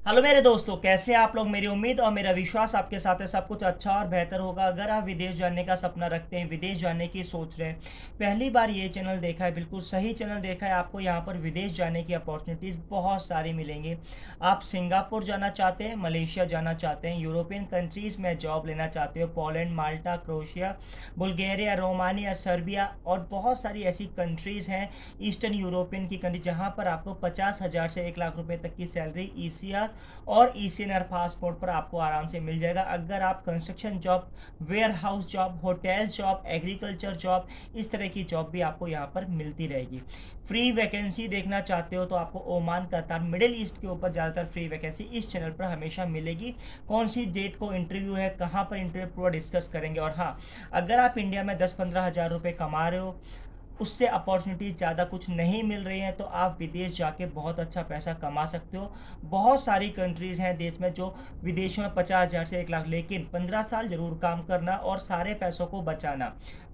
Hello मेरे दोस्तों, कैसे हैं आप लोग। मेरी उम्मीद और मेरा विश्वास आपके साथ है सब कुछ अच्छा और बेहतर होगा। अगर आप विदेश जाने का सपना रखते हैं, विदेश जाने की सोच रहे हैं, पहली बार ये चैनल देखा है, बिल्कुल सही चैनल देखा है। आपको यहाँ पर विदेश जाने की अपॉर्चुनिटीज़ बहुत सारी मिलेंगी। आप सिंगापुर जाना चाहते हैं, मलेशिया जाना चाहते हैं, यूरोपियन कंट्रीज़ में जॉब लेना चाहते हो, Poland, Malta, Croatia, Bulgaria, Romania, Serbia और बहुत सारी ऐसी कंट्रीज़ हैं ईस्टर्न यूरोपियन की कंट्री जहाँ पर आपको 50,000 से 1 लाख रुपए तक की सैलरी ईसीआर और ईसीएनआर पासपोर्ट पर आपको आराम से मिल जाएगा। अगर आप construction job, warehouse job, hotel job, agriculture job, इस तरह की जॉब भी आपको यहाँ पर मिलती रहेगी। फ्री वैकेंसी देखना चाहते हो तो आपको ओमान, कतार, मिडिल ईस्ट के ऊपर ज़्यादातर फ्री वैकेंसी इस चैनल पर हमेशा मिलेगी। कौन सी डेट को इंटरव्यू है, कहाँ पर इंटरव्यू, पूरा डिस्कस करेंगे। और हाँ, अगर आप इंडिया में 10-15 हज़ार रुपये कमा रहे हो, उससे अपॉर्चुनिटी ज़्यादा कुछ नहीं मिल रही है, तो आप विदेश जाके बहुत अच्छा पैसा कमा सकते हो। बहुत सारी कंट्रीज़ हैं देश में जो विदेशों में 50,000 से 1 लाख, लेकिन 15 साल ज़रूर काम करना और सारे पैसों को बचाना।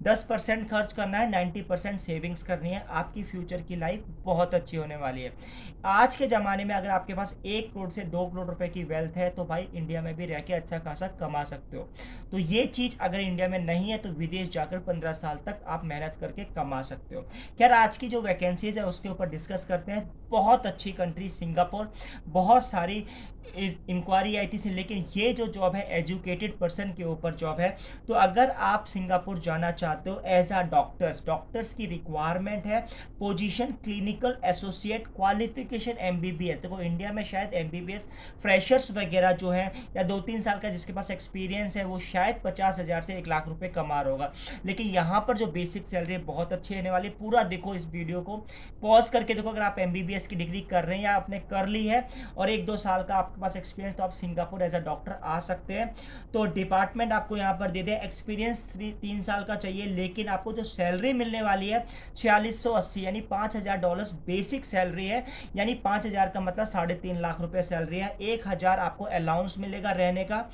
10% खर्च करना है, 90% सेविंग्स करनी है। आपकी फ्यूचर की लाइफ बहुत अच्छी होने वाली है। आज के ज़माने में अगर आपके पास 1 करोड़ से 2 करोड़ रुपए की वेल्थ है तो भाई इंडिया में भी रह के अच्छा खासा कमा सकते हो। तो ये चीज़ अगर इंडिया में नहीं है तो विदेश जाकर 15 साल तक आप मेहनत करके कमा सकते हो। खैर, आज की जो वैकेंसीज है उसके ऊपर डिस्कस करते हैं। बहुत अच्छी कंट्री सिंगापुर, बहुत सारी इंक्वायरी आई थी, लेकिन ये जो जॉब है एजुकेटेड पर्सन के ऊपर जॉब है। तो अगर आप सिंगापुर जाना चाहते हो एज आ डॉक्टर्स की रिक्वायरमेंट है। Position clinical associate, qualification MBBS. देखो इंडिया में शायद एमबीबीएस फ्रेशर्स वगैरह जो है या 2-3 साल का जिसके पास एक्सपीरियंस है वो शायद 50,000 से 1 लाख रुपए कमा रहा होगा, लेकिन यहाँ पर जो बेसिक सैलरी बहुत अच्छी रहने वाली। पूरा देखो, इस वीडियो को पॉज करके देखो। अगर आप एमबीबीएस की डिग्री कर रहे हैं या आपने कर ली है और 1-2 साल का आपके पास एक्सपीरियंस, तो आप सिंगापुर एज अ डॉक्टर आ सकते हैं। तो डिपार्टमेंट आपको यहाँ पर दे दें। एक्सपीरियंस 3 साल का चाहिए, लेकिन आपको जो सैलरी मिलने वाली है 4680 यानी $5,000 बेसिक सैलरी है। यानी 5,000 का मतलब 3.5 लाख रुपए सैलरी है। 1,000 आपको अलाउंस मिलेगा रहने का,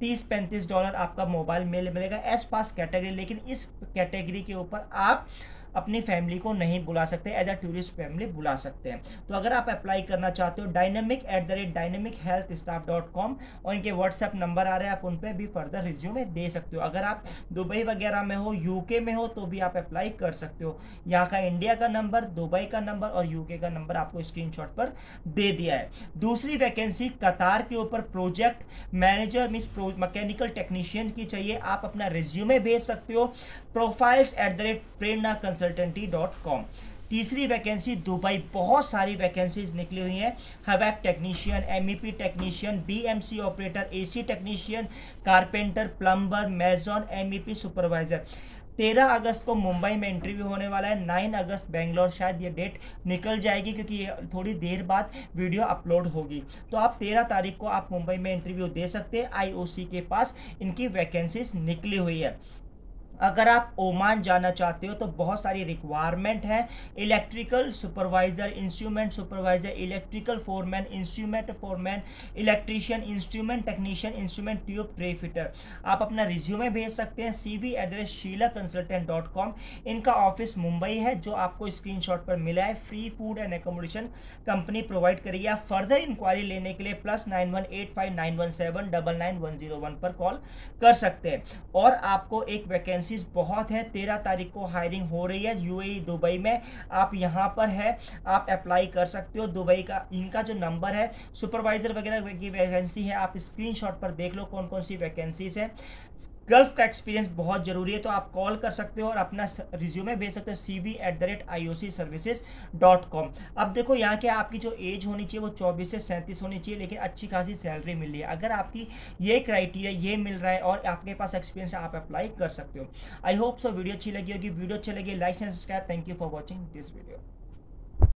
$30-35 आपका मोबाइल मेल मिलेगा एज पास कैटेगरी। लेकिन इस कैटेगरी के ऊपर आप अपनी फैमिली को नहीं बुला सकते, एज अ टूरिस्ट फैमिली बुला सकते हैं। तो अगर आप अप्लाई करना चाहते हो dynamic@dynamichealthstaff.com और इनके व्हाट्सएप नंबर आ रहे हैं, आप उन पर भी फर्दर रिज्यूमे दे सकते हो। अगर आप दुबई वगैरह में हो, यूके में हो, तो भी आप अप्लाई कर सकते हो। यहाँ का इंडिया का नंबर, दुबई का नंबर और यूके का नंबर आपको स्क्रीनशॉट पर दे दिया है। दूसरी वैकेंसी कतार के ऊपर project manager means mechanical technician की चाहिए। आप अपना रिज्यूमे भेज सकते हो profiles@prernaconsultancy.com। तीसरी वैकेंसी दुबई, बहुत सारी वैकेंसीज निकली हुई हैं। HVAC technician, MEP technician, BMC operator, AC technician, carpenter, plumber, mason, MEP supervisor. 13 अगस्त को मुंबई में इंटरव्यू होने वाला है। 9 अगस्त बेंगलोर, शायद ये डेट निकल जाएगी क्योंकि ये थोड़ी देर बाद वीडियो अपलोड होगी। तो आप 13 तारीख को आप मुंबई में इंटरव्यू दे सकते हैं। आईओसी के पास इनकी वैकेंसीज निकली हुई है। अगर आप ओमान जाना चाहते हो तो बहुत सारी रिक्वायरमेंट है। Electrical supervisor, instrument supervisor, electrical foreman, instrument foreman, electrician, instrument technician, instrument tube tray fitter. आप अपना रिज्यूमे भेज सकते हैं cv@sheelaconsultant.com। इनका ऑफिस मुंबई है जो आपको स्क्रीनशॉट पर मिला है। Free food and accommodation company provide करेगी। आप फर्दर इंक्वायरी लेने के लिए +918591799101 पर कॉल कर सकते हैं। और आपको एक वैकेंसी बहुत है। 13 तारीख को हायरिंग हो रही है यूएई दुबई में। आप यहां पर है, आप अप्लाई कर सकते हो। दुबई का इनका जो नंबर है, सुपरवाइजर वगैरह की वैकेंसी है, आप स्क्रीनशॉट पर देख लो कौन कौन सी वैकेंसीज है। गल्फ का एक्सपीरियंस बहुत जरूरी है, तो आप कॉल कर सकते हो और अपना रिज्यूमे भेज सकते हो cv@iocservices.com। अब देखो यहाँ के आपकी जो एज होनी चाहिए वो 24 से 37 होनी चाहिए, लेकिन अच्छी खासी सैलरी मिल रही है। अगर आपकी ये क्राइटेरिया ये मिल रहा है और आपके पास एक्सपीरियंस है, आप अप्लाई कर सकते हो। आई होप सो वीडियो अच्छी लगी होगी। वीडियो अच्छी लगी like and subscribe. Thank you for watching this video.